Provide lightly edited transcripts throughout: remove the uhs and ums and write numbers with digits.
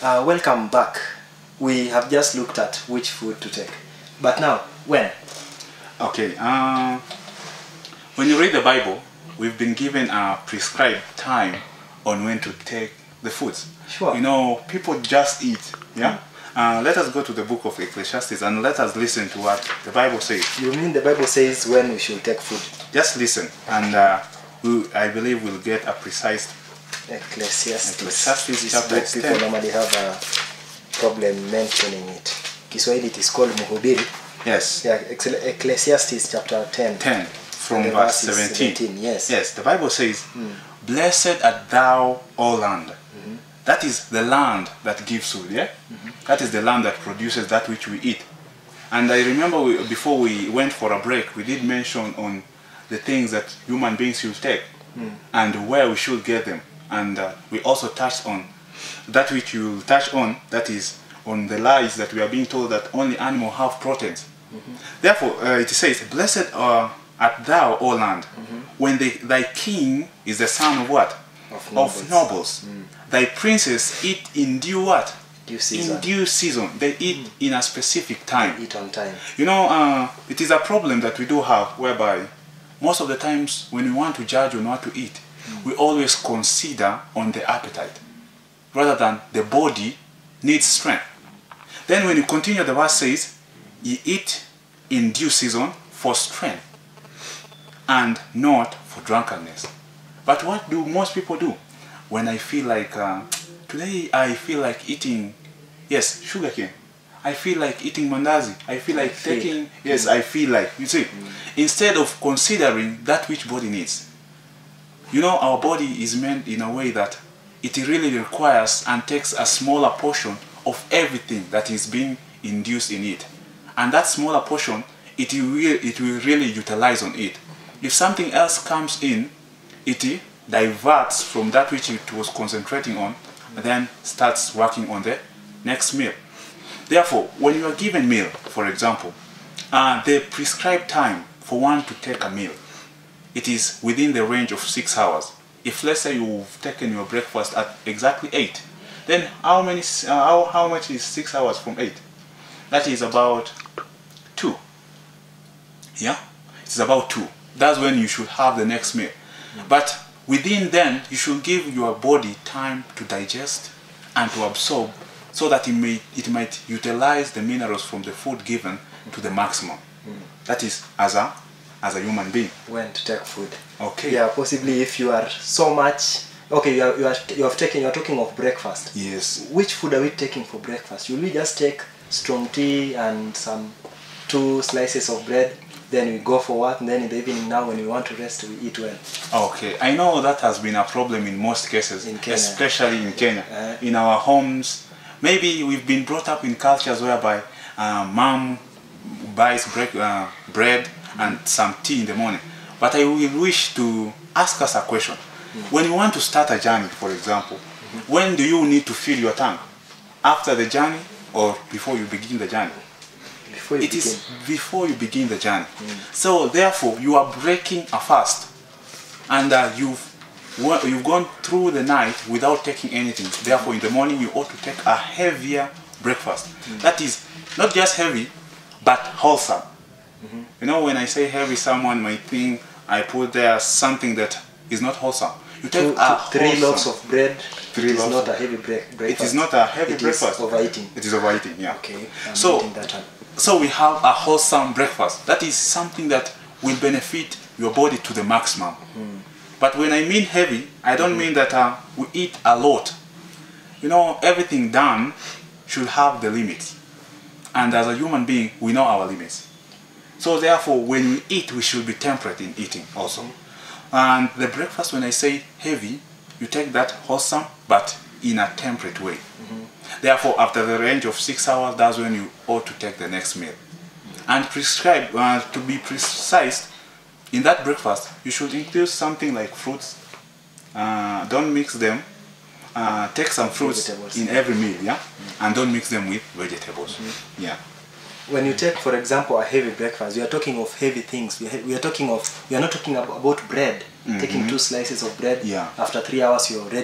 Welcome back. We have just looked at which food to take. But now, when? Okay, when you read the Bible, we've been given a prescribed time on when to take the foods. Sure. You know, people just eat, yeah? Let us go to the book of Ecclesiastes and let us listen to what the Bible says. You mean the Bible says when we should take food? Just listen, and I believe we'll get a precise... Ecclesiastes chapter book, people 10. normally have a problem mentioning it. Kiswahili it is called Mhubiri. Yes. Yeah, Ecclesiastes chapter 10. 10, from And the verse verse is 17. Yes. Yes, the Bible says, Blessed art thou, O land. That is the land that gives food, yeah? That is the land that produces that which we eat. And I remember before we went for a break, we did mention on the things that human beings should take and where we should get them. And we also touched on that which you touch on, that is on the lies that we are being told that only animals have proteins. Therefore, it says, Blessed art thou, O land, when thy king is the son of what? Of nobles. Thy princes eat in due what? Due season. In due season. They eat in a specific time. Eat on time. You know, it is a problem that we do have, whereby most of the times when we want to judge on what to eat, we always consider on the appetite rather than the body needs strength. Then when you continue, the verse says, ye eat in due season for strength and not for drunkenness. But what do most people do? When I feel like, today I feel like eating, yes, sugarcane. I feel like eating mandazi. I feel like taking, yes, I feel like, you see, instead of considering that which body needs. You know, our body is meant in a way that it really requires and takes a smaller portion of everything that is being induced in it. And that smaller portion, it will really utilize on it. If something else comes in, it diverts from that which it was concentrating on, and then starts working on the next meal. Therefore, when you are given meal, for example, the prescribed time for one to take a meal, it is within the range of 6 hours. If let's say you've taken your breakfast at exactly 8, then how much is 6 hours from 8? That is about 2. Yeah? It's about 2. That's when you should have the next meal. But within then, you should give your body time to digest and to absorb so that it might utilize the minerals from the food given to the maximum. That is as a human being. When to take food. Okay. Yeah, possibly if you are so much. Okay, you are talking of breakfast. Yes. Which food are we taking for breakfast? Will we just take strong tea and some 2 slices of bread? Then we go for work, and then in the evening now when we want to rest, we eat well. Okay, I know that has been a problem in most cases, In Kenya. especially in Kenya. In our homes, maybe we've been brought up in cultures whereby mom buys bread and some tea in the morning. But I will wish to ask us a question. When you want to start a journey, for example, when do you need to fill your tank? After the journey or before you begin the journey? It is before you begin the journey. So therefore, you are breaking a fast, and you've gone through the night without taking anything. Therefore, in the morning you ought to take a heavier breakfast. That is not just heavy, but wholesome. You know, when I say heavy, someone might think I put there something that is not wholesome. You take 3 loaves of bread. It is not a heavy breakfast. It is not a heavy breakfast. It is overeating. It is overeating, yeah. Okay. So we have a wholesome breakfast. That is something that will benefit your body to the maximum. But when I mean heavy, I don't mean that we eat a lot. You know, everything done should have the limits. And as a human being, we know our limits. So therefore, when we eat, we should be temperate in eating also. And the breakfast, when I say heavy, you take that wholesome, but in a temperate way. Therefore, after the range of 6 hours, that's when you ought to take the next meal. And prescribe, to be precise, in that breakfast, you should include something like fruits. Don't mix them. Take some fruits in every meal, yeah? And don't mix them with vegetables, yeah. When you take, for example, a heavy breakfast, we are talking of heavy things. We are not talking about bread. Taking 2 slices of bread. Yeah. After 3 hours, you're already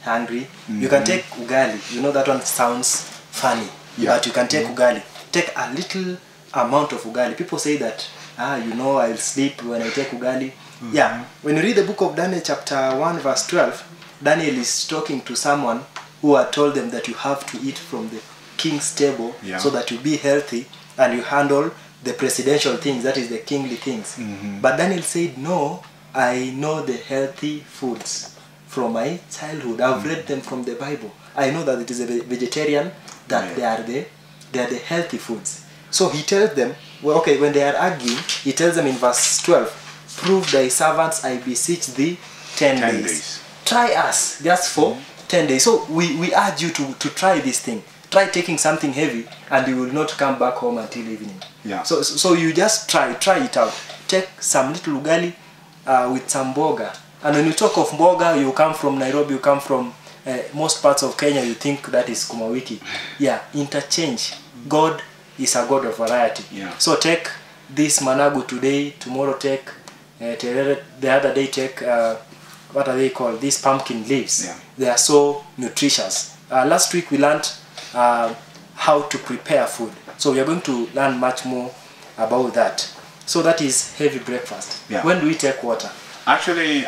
hungry, you can take ugali. You know that one sounds funny, but you can take ugali. Take a little amount of ugali. People say that, you know, I'll sleep when I take ugali. Yeah, when you read the book of Daniel chapter 1 verse 12, Daniel is talking to someone who had told them that you have to eat from the king's table so that you be healthy and you handle the presidential things, that is the kingly things. But Daniel said, no, I know the healthy foods from my childhood. I've read them from the Bible. I know that it is a vegetarian, that they are the healthy foods. So he tells them, well, okay, when they are arguing, he tells them in verse 12, prove thy servants, I beseech thee, 10 days. Try us just for 10 days. So we urge you to try this thing. Try taking something heavy and you will not come back home until evening. So you just try it out. Take some little ugali with some mboga. And when you talk of mboga, you come from Nairobi, you come from most parts of Kenya, you think that is Sukuma wiki. Yeah, interchange. God is a God of variety. So take this managu today, tomorrow take, the other day take, what are they called? These pumpkin leaves. They are so nutritious. Last week we learned how to prepare food. So we are going to learn much more about that. So that is heavy breakfast. When do we take water? Actually,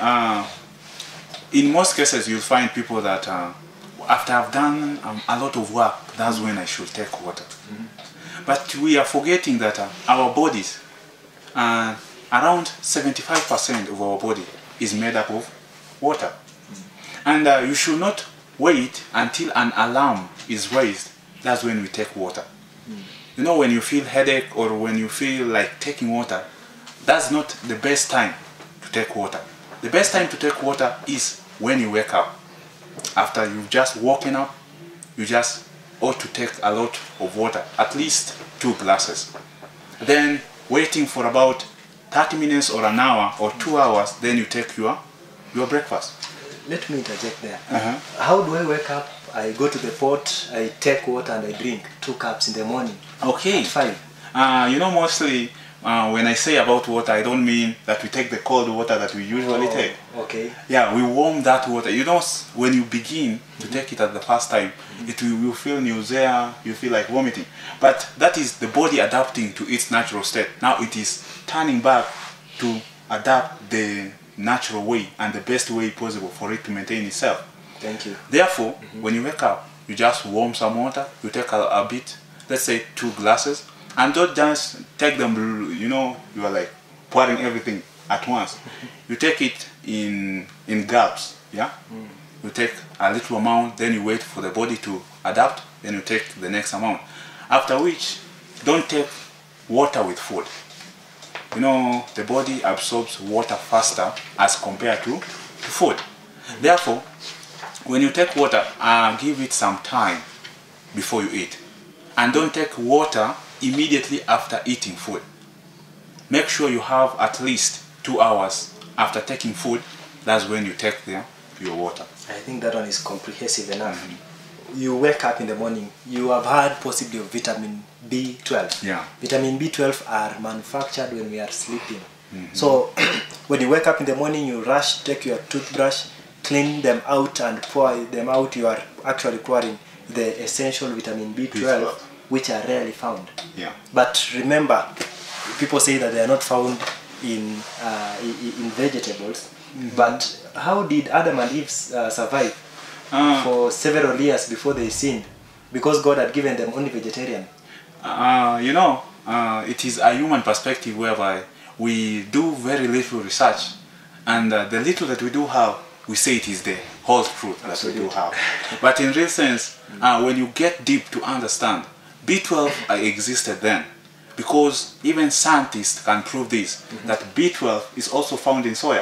in most cases you'll find people that after I've done a lot of work, that's when I should take water. But we are forgetting that our bodies, around 75% of our body is made up of water. And you should not wait until an alarm is raised. That's when we take water. You know, when you feel headache or when you feel like taking water, that's not the best time to take water. The best time to take water is when you wake up. After you've just woken up, you just ought to take a lot of water, at least 2 glasses. Then waiting for about 30 minutes or an hour or 2 hours, then you take your breakfast. Let me interject there. How do I wake up? I go to the pot, I take water and I drink 2 cups in the morning. Okay. At 5. You know, mostly when I say about water, I don't mean that we take the cold water that we usually take. Okay. Yeah, we warm that water. You know, when you begin to take it at the first time, you feel nausea, you feel like vomiting. But that is the body adapting to its natural state. Now it is turning back to adapt the natural way and the best way possible for it to maintain itself. Thank you. Therefore, when you wake up, you just warm some water, you take a bit, let's say 2 glasses, and don't just take them, you know, you are like pouring everything at once. You take it in gulps, yeah? You take a little amount, then you wait for the body to adapt, then you take the next amount. After which, don't take water with food. You know, the body absorbs water faster as compared to food. Therefore, when you take water, give it some time before you eat. And don't take water immediately after eating food. Make sure you have at least 2 hours after taking food. That's when you take your water. I think that one is comprehensive enough. You wake up in the morning, you have heard possibly of vitamin B12. Vitamin B12 are manufactured when we are sleeping. So when you wake up in the morning, you rush, take your toothbrush, clean them out and pour them out. You are actually pouring the essential vitamin B12, which are rarely found. But remember, people say that they are not found in vegetables. But how did Adam and Eve survive for several years before they sinned? Because God had given them only vegetarian. You know, it is a human perspective whereby we do very little research, and the little that we do have, we say it is the whole truth that we do have. But in real sense, when you get deep to understand, B12 existed then, because even scientists can prove this, that B12 is also found in soya.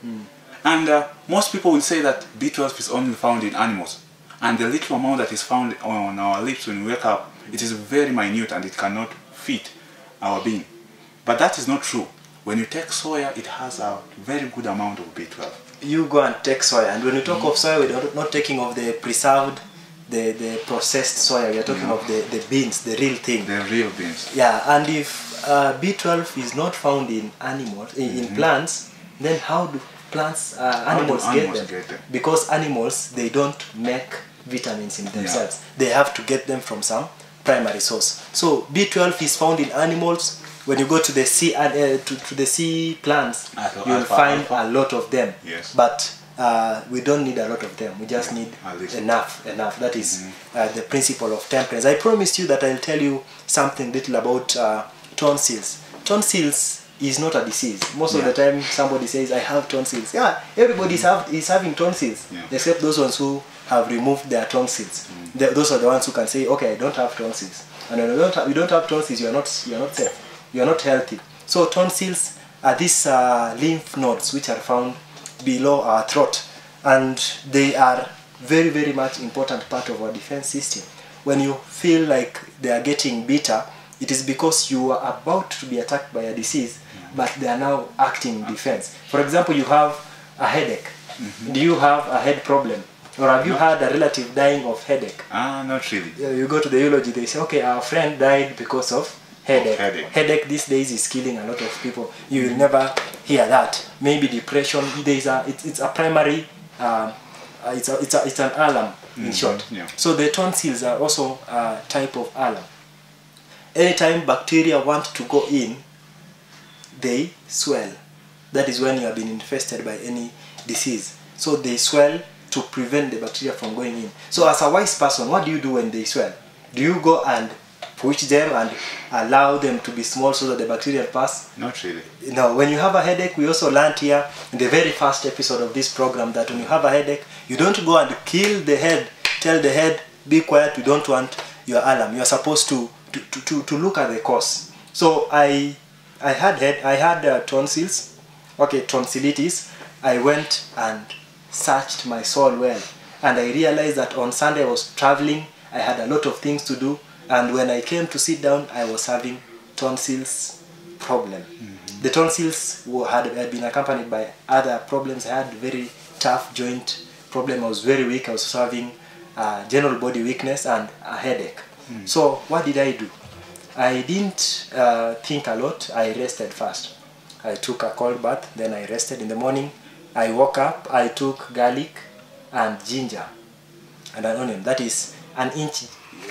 And most people will say that B12 is only found in animals, and the little amount that is found on our lips when we wake up, it is very minute and it cannot fit our being. But that is not true. When you take soya, it has a very good amount of B12. You go and take soya, and when we talk of soya, we're not talking of the preserved, the processed soya. We are talking of the beans, the real thing. The real beans. Yeah, and if B12 is not found in animals, in plants, then how plants, do animals animals get them? get them? Because animals, they don't make vitamins in themselves. They have to get them from some primary source. So B12 is found in animals. When you go to the sea to the sea plants, you'll find a lot of them. Yes. But we don't need a lot of them. We just need enough. That is the principle of temperance. I promised you that I'll tell you something little about tonsils. Tonsils is not a disease. Most of the time somebody says, I have tonsils. Yeah, everybody is having tonsils, except those ones who have removed their tonsils. Those are the ones who can say, okay, I don't have tonsils. And when you don't have tonsils, you're not safe. You're not healthy. So tonsils are these lymph nodes which are found below our throat, and they are very, very much important part of our defense system. When you feel like they are getting bitter, it is because you are about to be attacked by a disease, but they are now acting in defense. For example, you have a headache. Do you have a head problem? Or have you had a relative dying of headache? Not really. You go to the eulogy, they say, okay, our friend died because of headache. Headache these days is killing a lot of people. You will never hear that. Maybe depression. It's a primary. It's an alarm in short. So the tonsils are also a type of alarm. Anytime bacteria want to go in, they swell. That is when you have been infested by any disease. So they swell to prevent the bacteria from going in. So as a wise person, what do you do when they swell? Do you go and push them and allow them to be small so that the bacteria pass? Not really. No, when you have a headache, we also learned here in the very first episode of this program that when you have a headache, you don't go and kill the head, tell the head, be quiet, we don't want your alarm. You are supposed to look at the cause. So I had tonsils, tonsillitis. I went and searched my soul well, and I realized that on Sunday I was traveling, I had a lot of things to do, and when I came to sit down, I was having tonsils problem. The tonsils had been accompanied by other problems. I had very tough joint problem. I was very weak. I was having general body weakness and a headache. So what did I do? I didn't think a lot. I rested first. I took a cold bath, then I rested in the morning. I woke up, I took garlic and ginger and an onion. That is an inch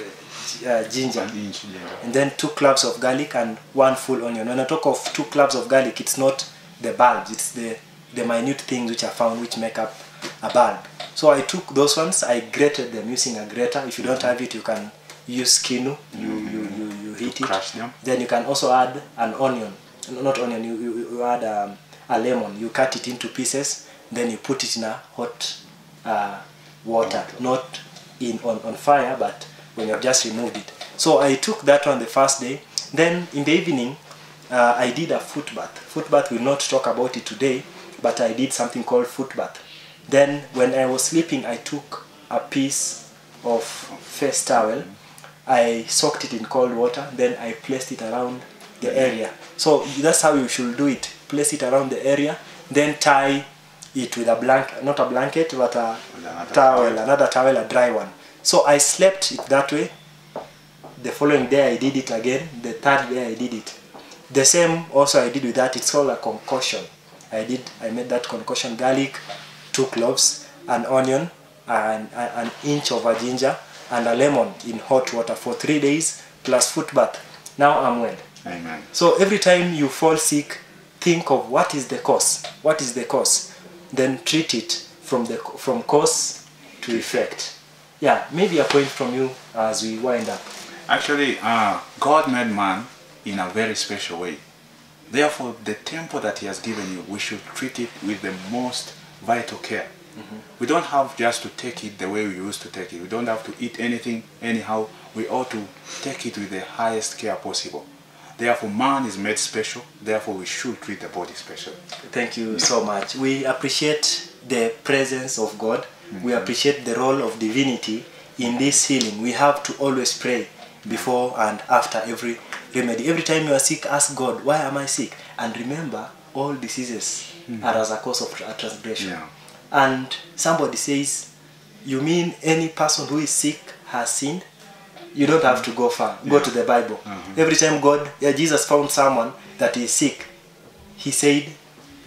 ginger. And then 2 cloves of garlic and 1 full onion. When I talk of 2 cloves of garlic, it's not the bulbs, it's the minute things which are found which make up a bulb. So I took those ones, I grated them using a grater. If you don't have it, you can use kinu. You heat it. Crush them. Then you can also add an onion. Not onion, you add a lemon. You cut it into pieces, then you put it in a hot water, not on fire, but when you have just removed it. So I took that one the first day. Then in the evening, I did a foot bath. Foot bath, we'll not talk about it today, but I did something called foot bath. Then when I was sleeping, I took a piece of face towel. I soaked it in cold water, then I placed it around the area. So that's how you should do it. Place it around the area, then tie it with a blanket, not a blanket, but a another towel, a dry one. So I slept it that way. The following day I did it again. The third day I did it. The same also I did with that. It's called a concoction. I made that concoction: garlic, 2 cloves, an onion, and an inch of a ginger, and a lemon in hot water for 3 days plus foot bath. Now I'm well. Amen. So every time you fall sick, think of what is the cause. What is the cause? Then treat it from cause to effect. Yeah, maybe a point from you as we wind up. Actually, God made man in a very special way. Therefore, the temple that He has given you, we should treat it with the most vital care. We don't have just to take it the way we used to take it. We don't have to eat anything anyhow. We ought to take it with the highest care possible. Therefore, man is made special. Therefore, we should treat the body special. Thank you so much. We appreciate the presence of God. We appreciate the role of divinity in this healing. We have to always pray before and after every remedy. Every time you are sick, ask God, why am I sick? And remember, all diseases are as a cause of a transgression. And somebody says, you mean any person who is sick has sinned? You don't have to go far. Go to the Bible. Every time Jesus found someone that is sick, He said,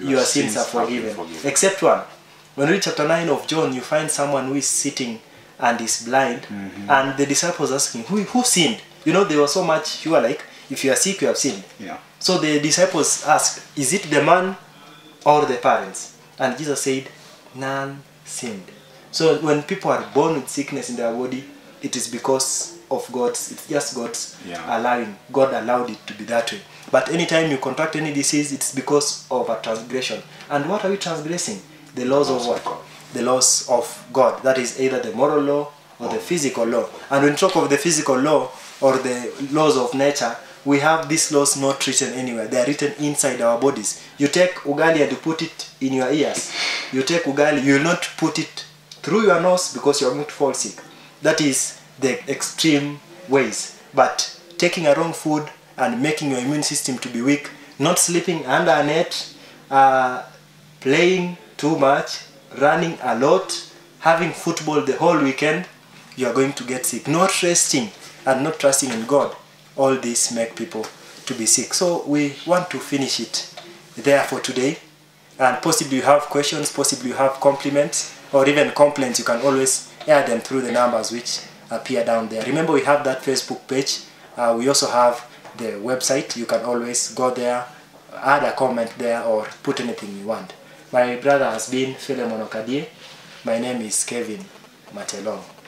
your sins are forgiven. Except one. When you read chapter 9 of John, you find someone who is sitting and is blind, and the disciples asking, who sinned? You know, they were so much, you are like, if you are sick, you have sinned. Yeah. So the disciples asked, is it the man or the parents? And Jesus said, none sinned. So when people are born with sickness in their body, it is because of it's just God's allowing. God allowed it to be that way. But anytime you contract any disease, it's because of a transgression. And what are we transgressing? The laws of what? The laws of God. That is either the moral law or the physical law. And when we talk of the physical law or the laws of nature, we have these laws not written anywhere. They are written inside our bodies. You take ugali and you put it in your ears. You take ugali, you will not put it through your nose because you are going to fall sick. That is the extreme ways. But taking a wrong food and making your immune system to be weak, not sleeping under a net, playing too much, running a lot, having football the whole weekend, you are going to get sick. Not resting and not trusting in God, all this make people to be sick. So we want to finish it there for today. And possibly you have questions, possibly you have compliments, or even complaints. You can always air them through the numbers which appear down there. Remember, we have that Facebook page. We also have the website. You can always go there, add a comment there, or put anything you want. My brother has been Philemon Okadie. My name is Kevin Matelong.